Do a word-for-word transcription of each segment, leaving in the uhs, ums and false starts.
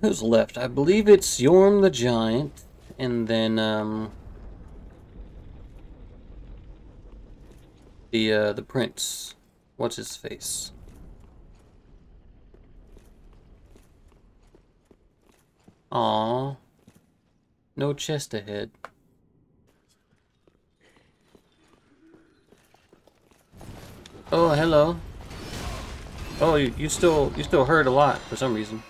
Who's left? I believe it's Yorm the Giant, and then um the uh the prince. What's his face? Aww. No chest ahead. Oh, hello. Oh, you, you still you still hurt a lot for some reason.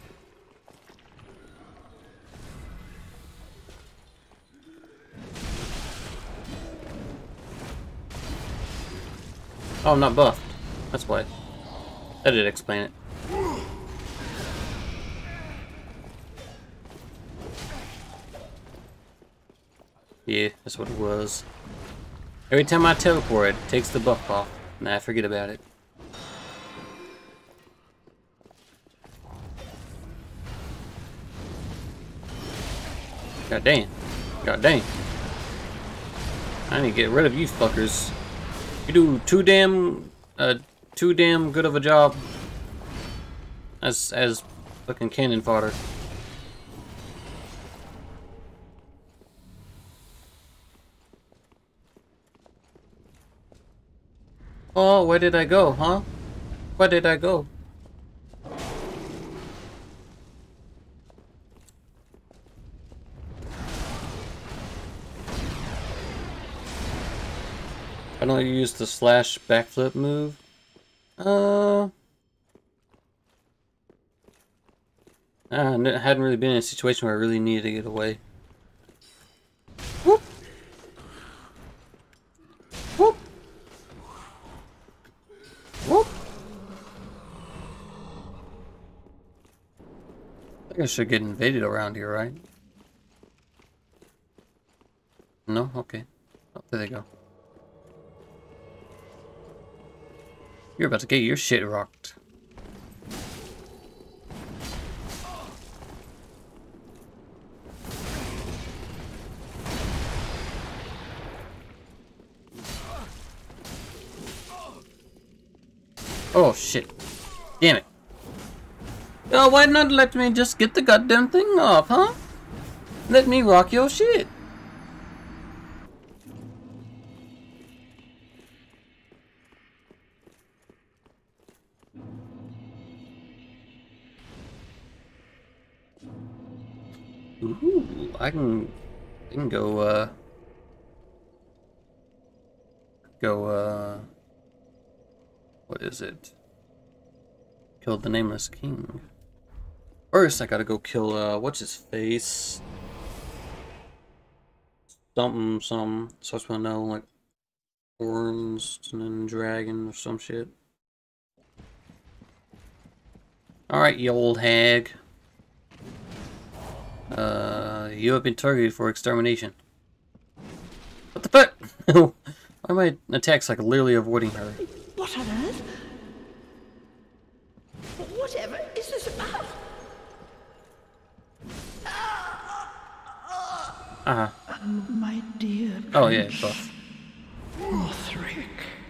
Oh, I'm not buffed. That's why. That did explain it. Yeah, that's what it was. Every time I teleport, it takes the buff off. Nah, forget about it. God dang. God dang. I need to get rid of you fuckers. You do too damn, uh, too damn good of a job as, as fucking cannon fodder. Oh, where did I go, huh? Where did I go? I don't use the slash backflip move. Uh, I hadn't really been in a situation where I really needed to get away. Whoop. Whoop. Whoop. I think I should get invaded around here, right? No? Okay. Oh, there they go. You're about to get your shit rocked. Oh shit. Damn it. Oh, why not let me just get the goddamn thing off, huh? Let me rock your shit. Ooh, I can, I can go, uh, go, uh, what is it? Kill the Nameless King. First, I gotta go kill, uh, what's his face? Something, some, so I just wanna know, like, horns and dragon or some shit. Alright, you old hag. Uh, you have been targeted for extermination. What the fuck? Why are my attacks like literally avoiding her? What on earth? Whatever is this about? Uh-huh. Oh, my dear Prince. Oh yeah, buff. Lothric.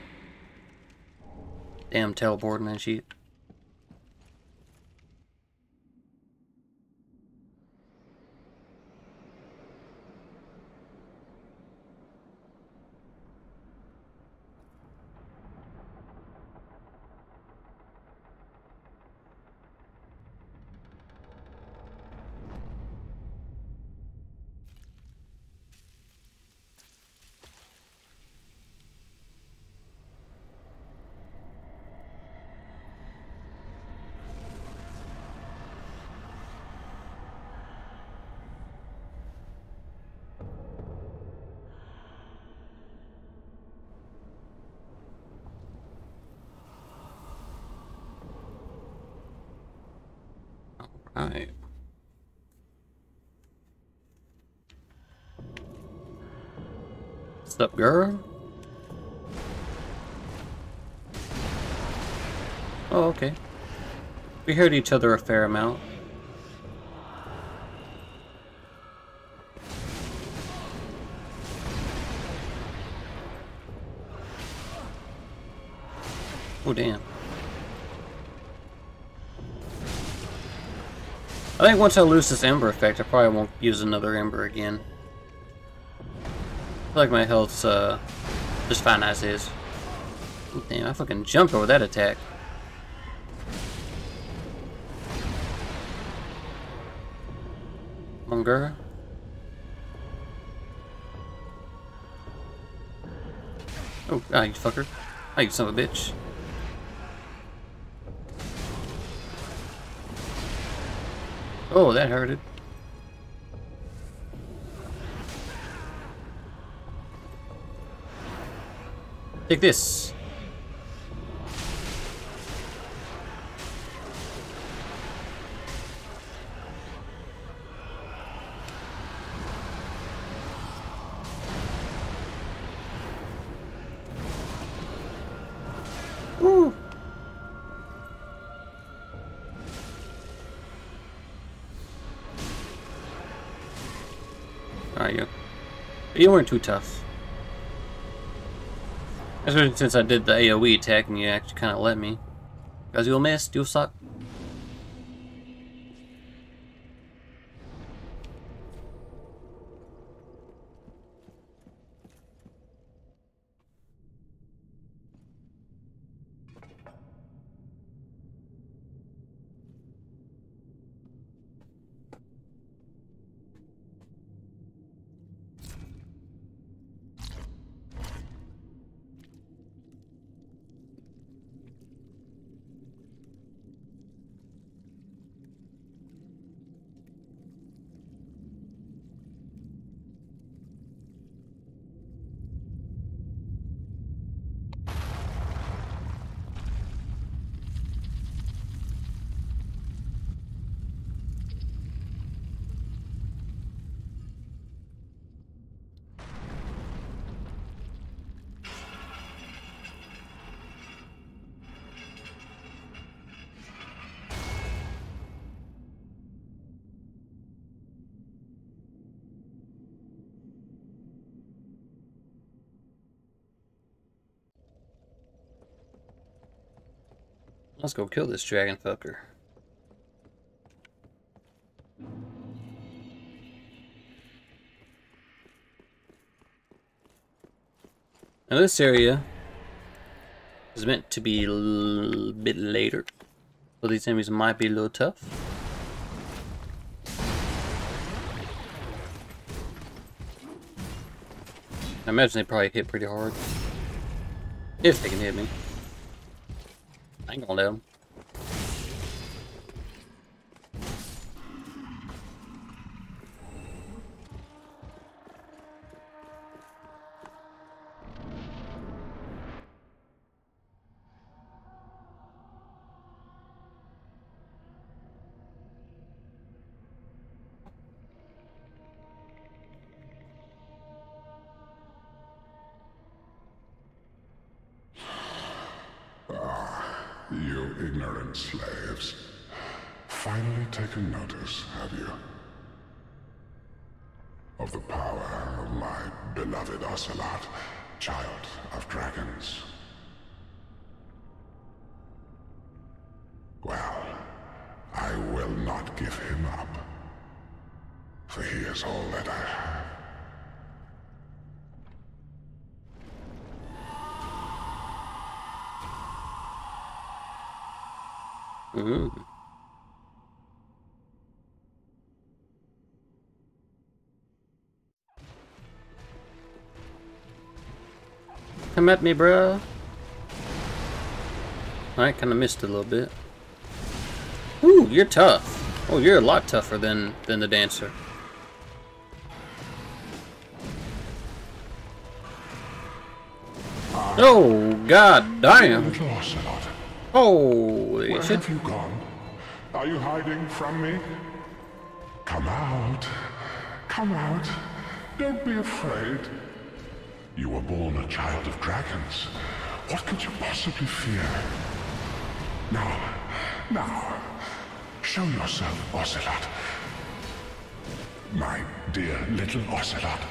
Damn teleporting and shit. Alright. What's up, girl? Oh, okay. We heard each other a fair amount. Oh, damn. I think once I lose this Ember effect, I probably won't use another Ember again. I feel like my health's uh, just fine as is. Ooh, damn, I fucking jumped over that attack. Come on, girl. Oh, ah, you fucker. Ah, you son of a bitch. Oh, that hurted. Take this. Woo. Alright, you. You weren't too tough. Especially since I did the AoE attack and you actually kind of let me. Because you'll miss, you'll suck. Let's go kill this dragon fucker. Now this area is meant to be a little bit later, so these enemies might be a little tough. I imagine they probably hit pretty hard. If they can hit me. I ain't gonna let them. You ignorant slaves. Finally taken notice, have you? Of the power of my beloved Ocelot, child of dragons. Well, I will not give him up. For he is all that I have. Ooh. Come at me, bro. I kind of missed a little bit. Ooh, you're tough. Oh, you're a lot tougher than than the dancer. Oh, god damn. Little Ocelot. Holy Where shit. have you gone? Are you hiding from me? Come out. Come out. Don't be afraid. You were born a child of dragons. What could you possibly fear? Now, now, show yourself, Ocelot. My dear little Ocelot.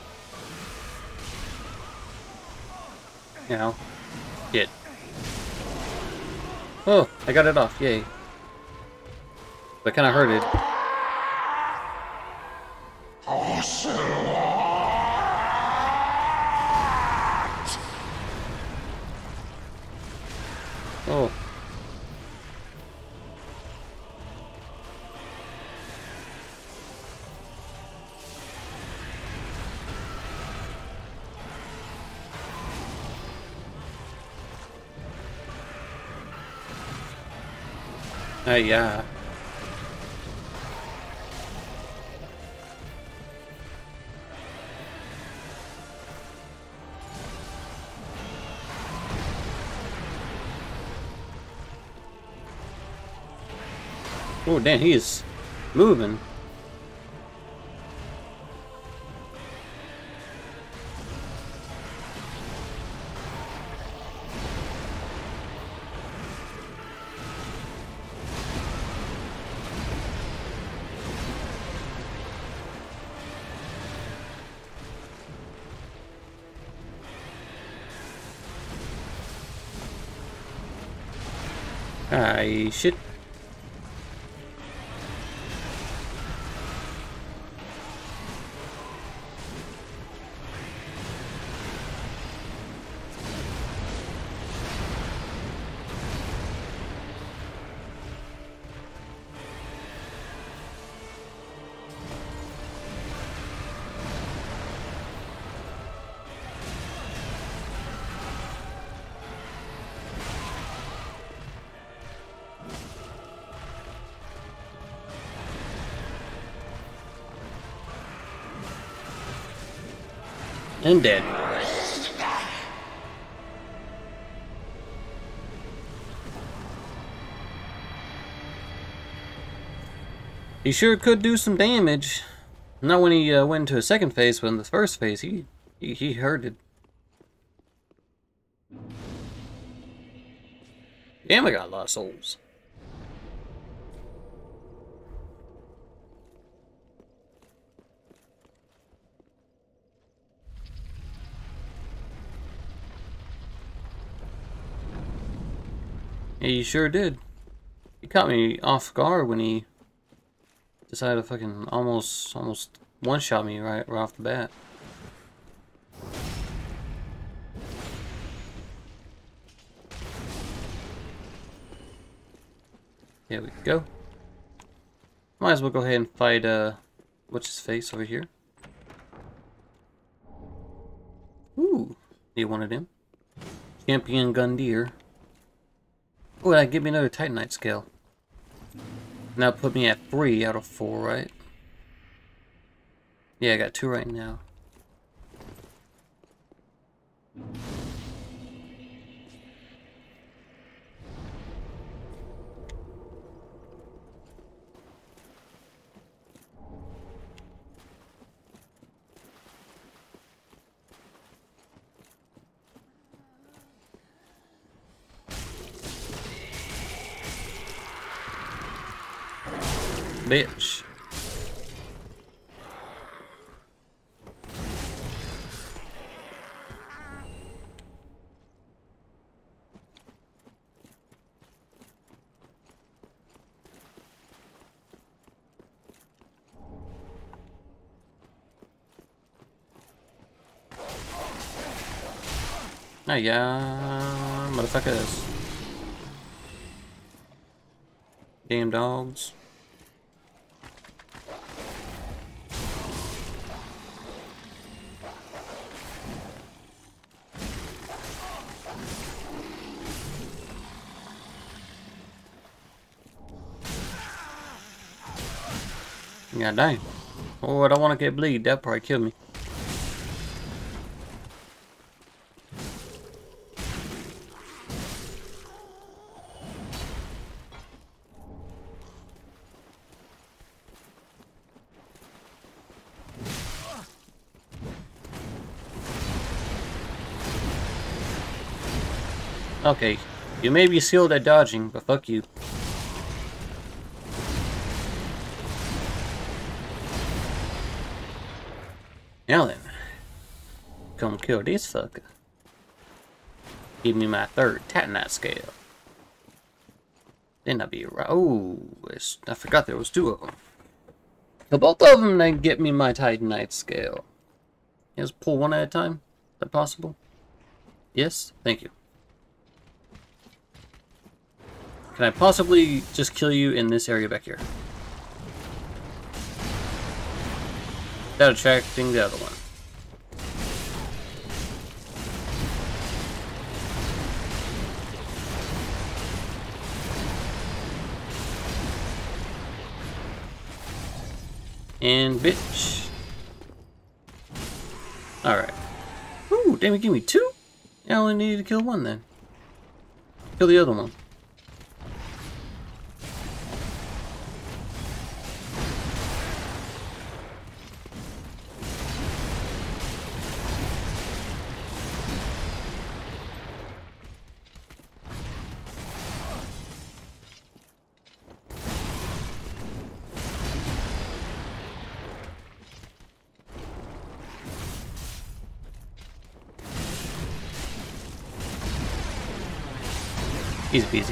Now, get. Oh, I got it off. Yay. But kind of hurt it. Oh. Hey, yeah. Oh, damn, he is moving. Ah, shit. And dead. He sure could do some damage. Not when he uh, went into a second phase, but in the first phase, he he, he hurted. Damn, I got a lot of souls. Yeah, you sure did. He caught me off guard when he decided to fucking almost, almost one-shot me right, right off the bat. There we go. Might as well go ahead and fight, uh, what's his face over here? Ooh, need one of them. Champion Gundyr. Oh, that give me another Titanite scale. Now put me at three out of four, right? Yeah, I got two right now. Bitch. Ah, yeah, motherfuckers. Damn dogs. God dang. Oh, I don't want to get bleed. That'll probably kill me. Okay, you may be skilled at dodging, but fuck you. Now then, come kill this fucker. Give me my third Titanite scale. Then I'll be right. Oh, I forgot there was two of them. So both of them, they get me my Titanite scale. Let's pull one at a time. Is that possible? Yes? Thank you. Can I possibly just kill you in this area back here? Without attracting the other one. And bitch. Alright. Ooh, damn it, give me two? I only needed to kill one then. Kill the other one. Easy peasy.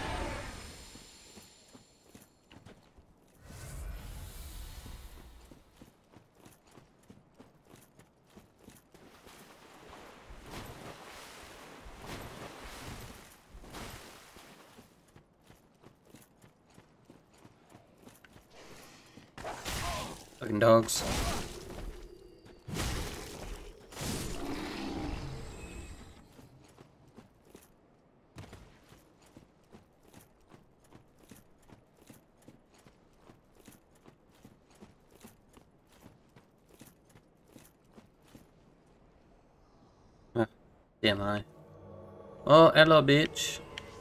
Fucking dogs. Damn I. Oh, hello, bitch.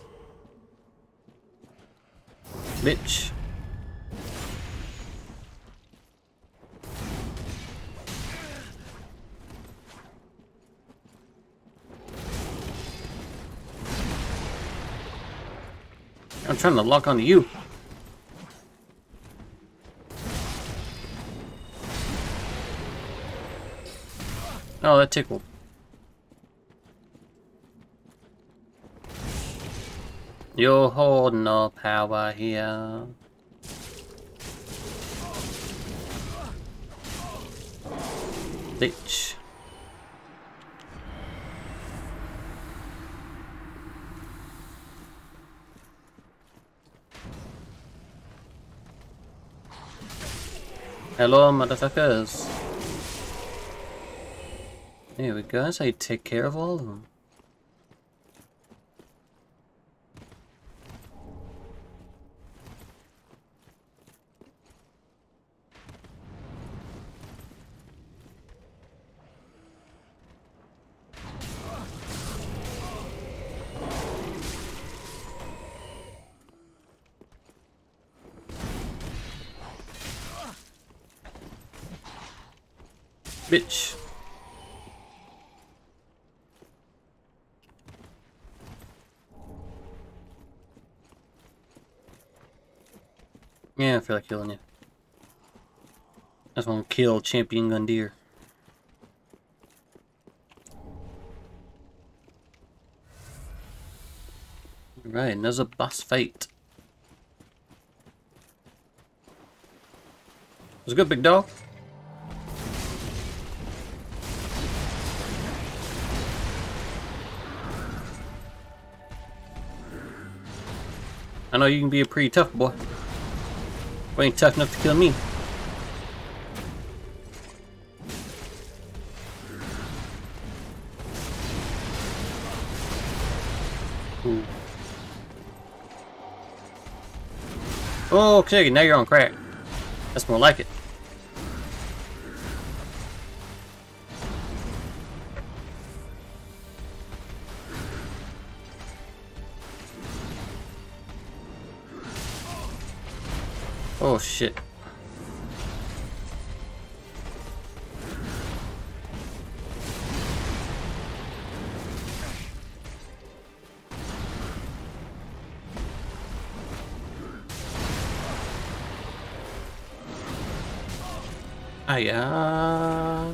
Bitch. I'm trying to lock onto you. Oh, that tickled. You're holding no power here. Bitch. Hello, motherfuckers. There we go. That's how you take care of all of them. Bitch. Yeah, I feel like killing you. I just want to kill Champion Gundyr. Right, another boss fight. Was it good, big dog? I know you can be a pretty tough boy. But ain't tough enough to kill me. Ooh. Okay, now you're on crack. That's more like it. Oh shit. Hiya.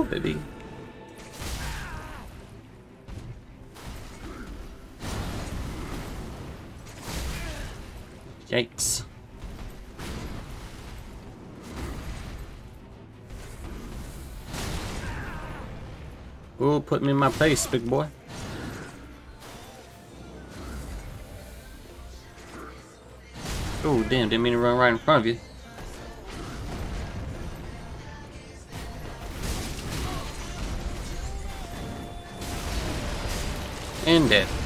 Woo, baby. Yikes. Ooh, put me in my place, big boy. Oh, damn, didn't mean to run right in front of you. And dead.